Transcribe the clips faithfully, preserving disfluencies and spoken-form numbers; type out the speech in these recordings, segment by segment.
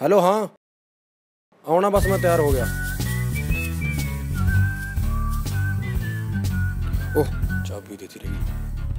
Hello, हाँ आना बस, मैं तैयार हो गया। ओह, चाबी देती रही।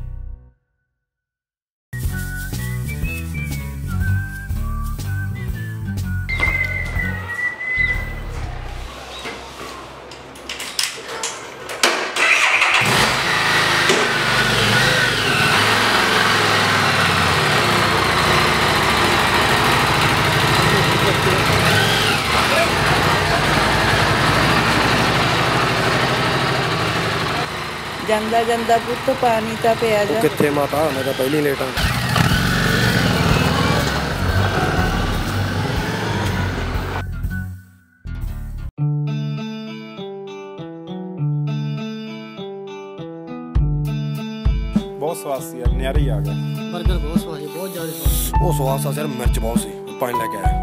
ਜਾਂਦਾ ਜਾਂਦਾ ਪੁੱਤ ਪਾਣੀ ਤਾਂ ਪਿਆ ਜਾ। ਕਿੱਥੇ ਮਾਤਾ, ਮੈਂ ਤਾਂ ਪਹਿਲੀ ਲੇਟ ਹਾਂ। बहुत स्वाद सी यार, न्यारी आ गया। बर्गर बहुत स्वाद है, बहुत ज़्यादा स्वाद। ਉਹ ਸਵਾਦ ਸਾ ਯਾਰ, ਮਿਰਚ ਬਹੁਤ ਸੀ, ਪਾਣੀ ਲੈ ਕੇ ਆਇਆ।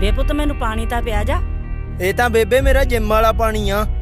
ਵੇ ਪੁੱਤ ਮੈਨੂੰ ਪਾਣੀ ਤਾਂ ਪਿਆ ਜਾ। ਇਹ ਤਾਂ ਬੇਬੇ ਮੇਰਾ ਜਿੰਮ ਵਾਲਾ ਪਾਣੀ ਆ।